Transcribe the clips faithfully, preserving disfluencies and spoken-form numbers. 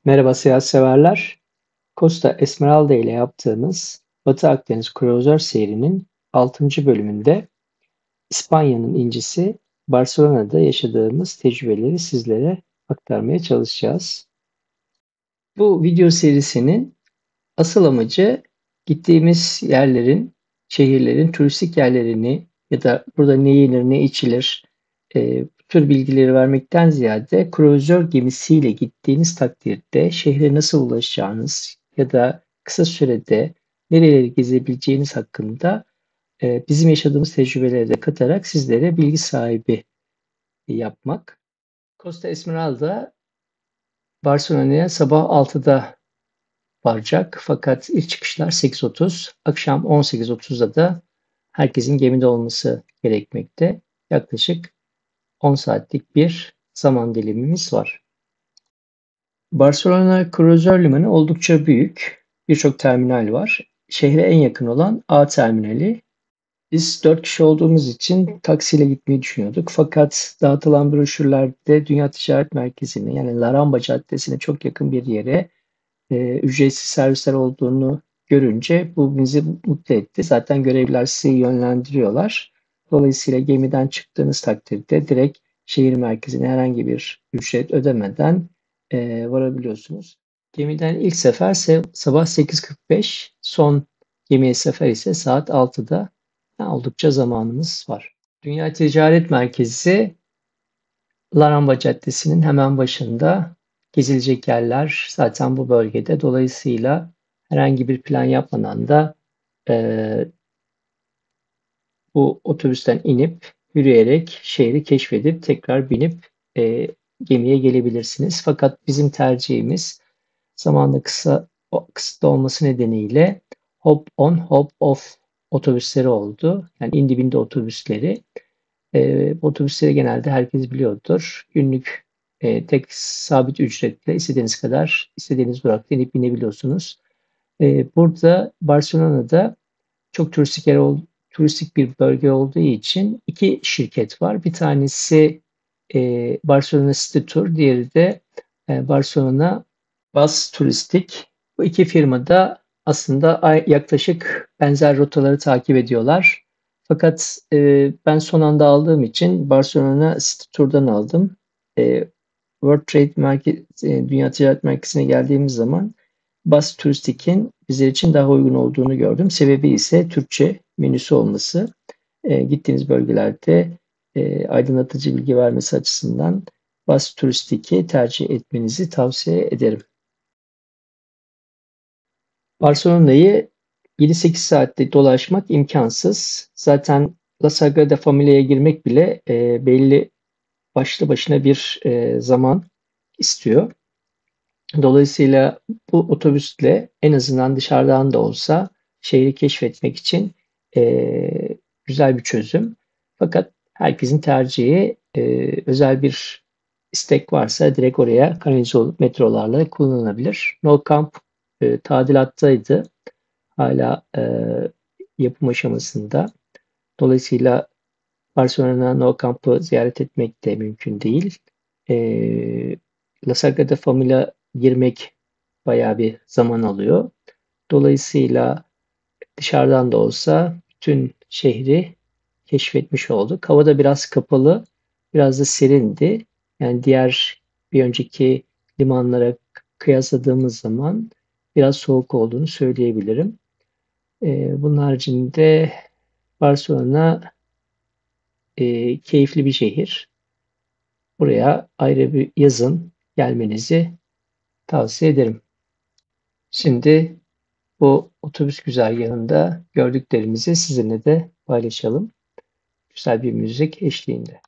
Merhaba seyahat severler. Costa Esmeralda ile yaptığımız Batı Akdeniz kruzör seyrinin altıncı bölümünde İspanya'nın incisi Barcelona'da yaşadığımız tecrübeleri sizlere aktarmaya çalışacağız. Bu video serisinin asıl amacı gittiğimiz yerlerin, şehirlerin turistik yerlerini ya da burada ne yenir ne içilir e, bu tür bilgileri vermekten ziyade kruzör gemisiyle gittiğiniz takdirde şehre nasıl ulaşacağınız ya da kısa sürede nereleri gezebileceğiniz hakkında e, bizim yaşadığımız tecrübeleri de katarak sizlere bilgi sahibi yapmak. Costa Esmeralda Barcelona'ya sabah altıda varacak. Fakat ilk çıkışlar sekiz otuz. Akşam on sekiz otuzda da herkesin gemide olması gerekmekte. Yaklaşık on saatlik bir zaman dilimimiz var. Barcelona Kruzör Limanı oldukça büyük. Birçok terminal var. Şehre en yakın olan A terminali. Biz dört kişi olduğumuz için taksiyle gitmeyi düşünüyorduk. Fakat dağıtılan broşürlerde Dünya Ticaret Merkezi'ne yani Laramba Caddesi'ne çok yakın bir yere e, ücretsiz servisler olduğunu görünce bu bizi mutlu etti. Zaten görevliler sizi yönlendiriyorlar. Dolayısıyla gemiden çıktığınız takdirde direkt şehir merkezine herhangi bir ücret ödemeden e, varabiliyorsunuz. Gemiden ilk sefer sabah sekiz kırk beş, son gemiye sefer ise saat altıda. Yani oldukça zamanımız var. Dünya Ticaret Merkezi Laramba Caddesi'nin hemen başında. Gezilecek yerler zaten bu bölgede. Dolayısıyla herhangi bir plan yapmadan da e, bu otobüsten inip yürüyerek şehri keşfedip tekrar binip e, gemiye gelebilirsiniz. Fakat bizim tercihimiz zamanda kısa kısıtlı olması nedeniyle hop on hop off otobüsleri oldu. Yani indi bindi otobüsleri. E, otobüsleri genelde herkes biliyordur. Günlük e, tek sabit ücretle istediğiniz kadar istediğiniz durakta inip binebiliyorsunuz. E, burada Barcelona'da çok turistik yer ol, turistik bir bölge olduğu için iki şirket var. Bir tanesi e, Barcelona City Tour, diğeri de e, Barcelona Bus Turistik. Bu iki firma da aslında yaklaşık benzer rotaları takip ediyorlar. Fakat e, ben son anda aldığım için Barcelona City Tour'dan aldım. E, World Trade Market, e, Dünya Ticaret Merkezi'ne geldiğimiz zaman Bus Turistik'in bizler için daha uygun olduğunu gördüm. Sebebi ise Türkçe menüsü olması. E, gittiğiniz bölgelerde e, aydınlatıcı bilgi vermesi açısından Bus Turistik'i tercih etmenizi tavsiye ederim. Barcelona'yı yedi sekiz saatte dolaşmak imkansız. Zaten La Sagrada Familia'ya girmek bile e, belli başlı başına bir e, zaman istiyor. Dolayısıyla bu otobüsle en azından dışarıdan da olsa şehri keşfetmek için e, güzel bir çözüm. Fakat herkesin tercihi e, özel bir istek varsa direkt oraya kanalize olup metrolarla kullanılabilir. No Camp e, tadilattaydı. Hala e, yapım aşamasında. Dolayısıyla Barcelona No Camp'ı ziyaret etmek de mümkün değil. E, La Sagrada Familia girmek bayağı bir zaman alıyor. Dolayısıyla dışarıdan da olsa bütün şehri keşfetmiş olduk. Hava da biraz kapalı, biraz da serindi. Yani diğer bir önceki limanlara kıyasladığımız zaman biraz soğuk olduğunu söyleyebilirim. Ee, bunun haricinde Barcelona e, keyifli bir şehir. Buraya ayrı bir yazın gelmenizi tavsiye ederim. Şimdi bu otobüs güzergahında gördüklerimizi sizinle de paylaşalım. Güzel bir müzik eşliğinde.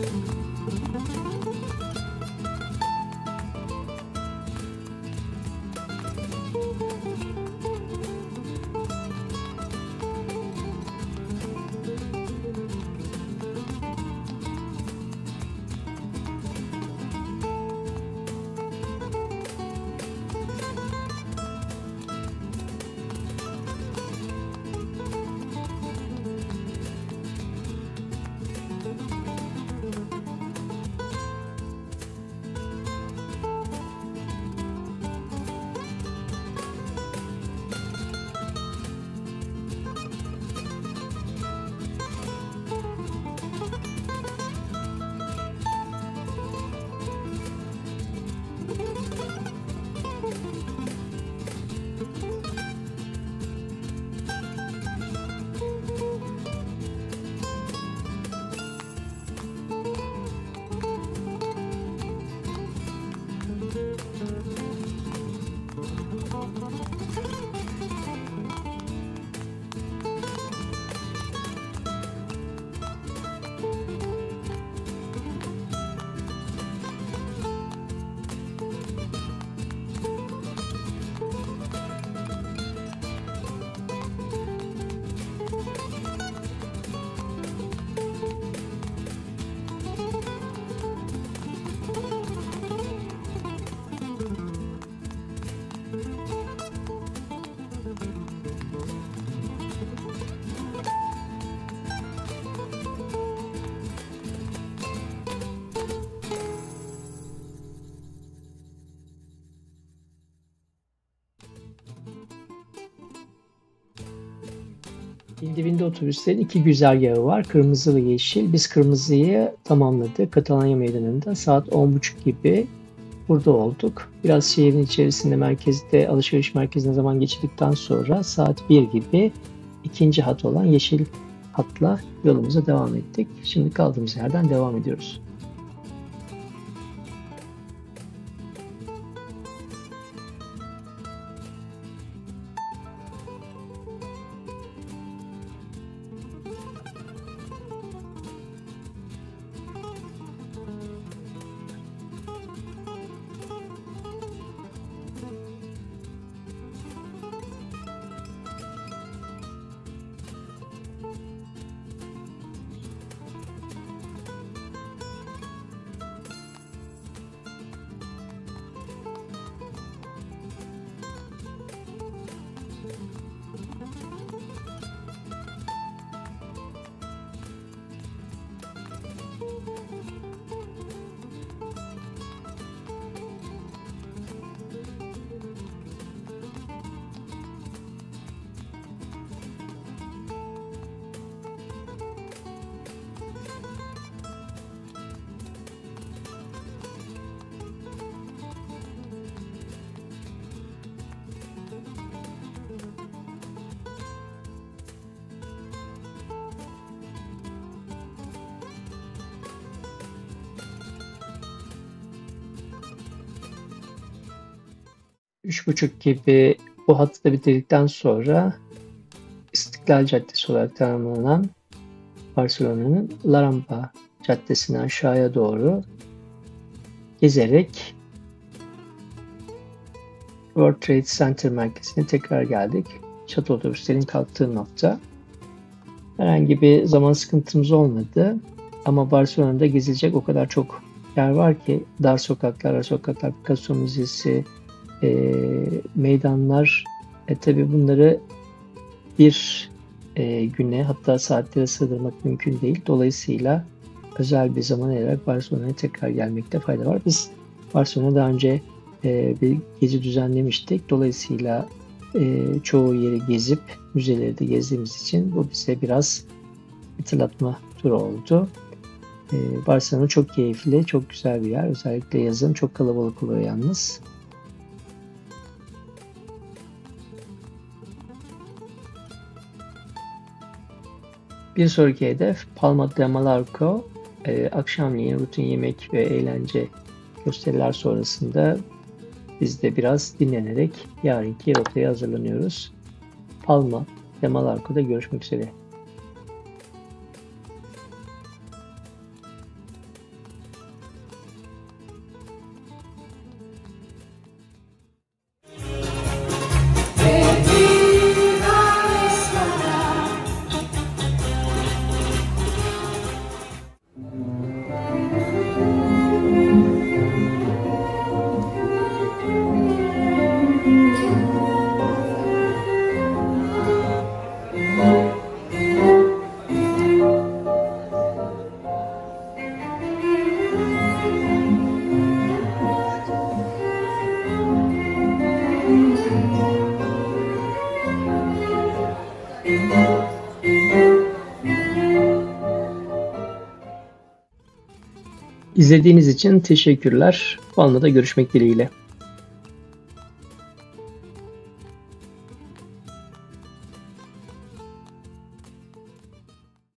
Dibinde otobüslerin iki güzergahı var. Kırmızı ve yeşil. Biz kırmızıyı tamamladık. Katalanya Meydanı'nda saat on buçuk gibi burada olduk. Biraz şehrin içerisinde, merkezde, alışveriş merkezine zaman geçirdikten sonra saat bir gibi ikinci hat olan yeşil hatla yolumuza devam ettik. Şimdi kaldığımız yerden devam ediyoruz. Üç buçuk gibi bu hattı da bitirdikten sonra İstiklal Caddesi olarak tanımlanan Barcelona'nın La Rambla Caddesi'ni aşağıya doğru gezerek World Trade Center merkezine tekrar geldik. Shuttle otobüslerin kalktığı nokta. Herhangi bir zaman sıkıntımız olmadı. Ama Barcelona'da gezilecek o kadar çok yer var ki, dar sokaklar, ara sokaklar, Picasso Müzesi, e, meydanlar. E, tabii bunları bir e, güne, hatta saatlere sığdırmak mümkün değil. Dolayısıyla özel bir zaman ayırarak Barcelona'ya tekrar gelmekte fayda var. Biz Barcelona'da daha önce e, bir gezi düzenlemiştik. Dolayısıyla e, çoğu yeri gezip müzeleri de gezdiğimiz için bu bize biraz hatırlatma turu oldu. E, Barcelona çok keyifli, çok güzel bir yer. Özellikle yazın çok kalabalık oluyor yalnız. Bir sonraki hedef Palma de Mallorca. Ee, akşamleyin rutin yemek ve eğlence gösteriler sonrasında biz de biraz dinlenerek yarınki rotaya hazırlanıyoruz. Palma de Mallorca'da görüşmek üzere. İzlediğiniz için teşekkürler. Falna'da görüşmek dileğiyle.